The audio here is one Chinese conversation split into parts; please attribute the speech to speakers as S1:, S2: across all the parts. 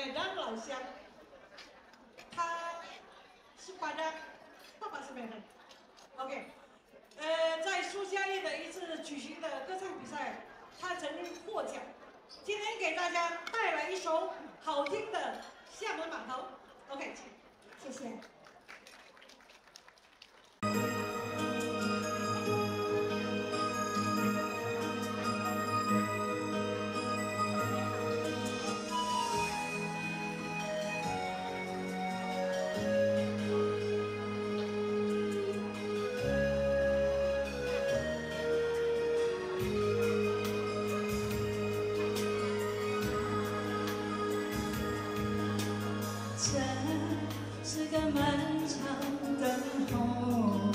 S1: 美的老乡，他是班长，爸爸是美人。OK， 在苏家堰的一次举行的歌唱比赛，他曾经获奖。今天给大家带来一首好听的《厦门码头》。OK， 请，谢谢。
S2: 这是个漫长等候，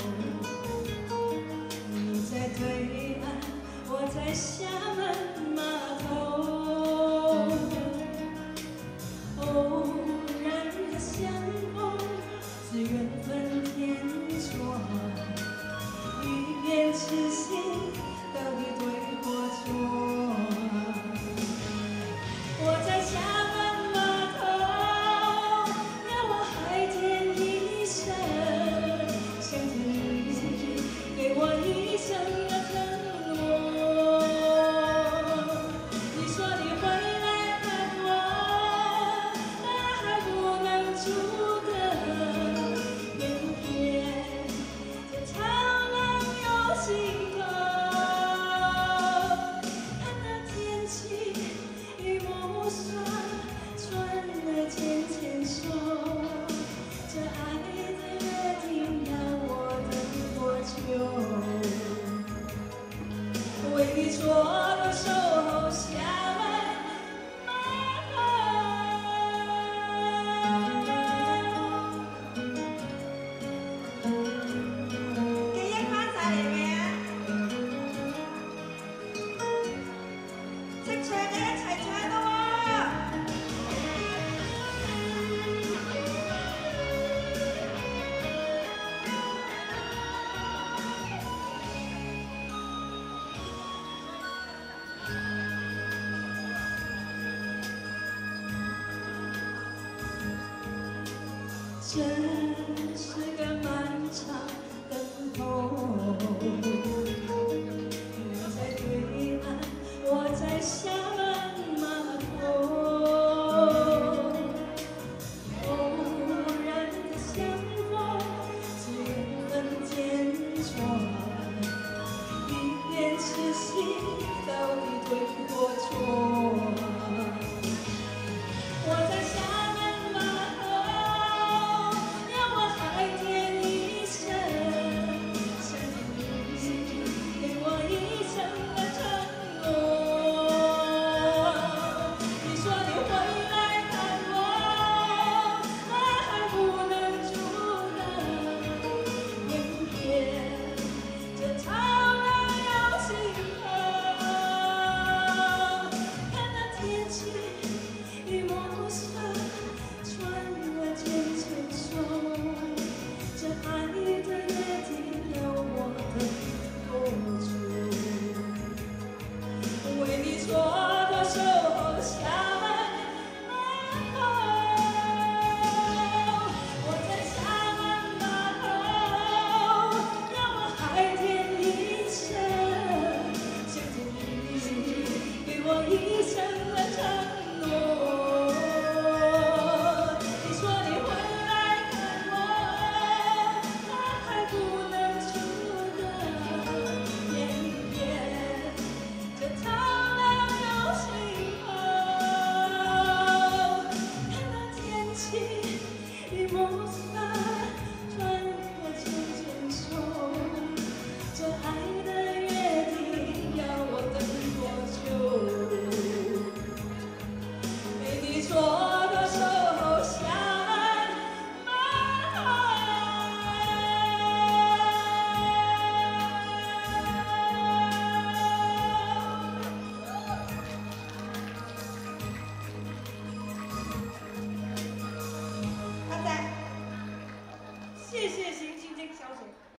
S2: 你在对岸，我在厦门码头。偶然的相逢，是缘分天作，一念痴心，到底对或错？我在厦门。 给我一生的承诺。你说你会来看我，但还不能住的偏偏这长廊有尽头。看那天气雨无霜，穿了牵牵手，这爱的约定让我等多久？ 为你做了守候厦门码头。给烟花在里面，清唱嘅一齊唱咯喎！ 这是个漫长等候，你在对岸，我在厦。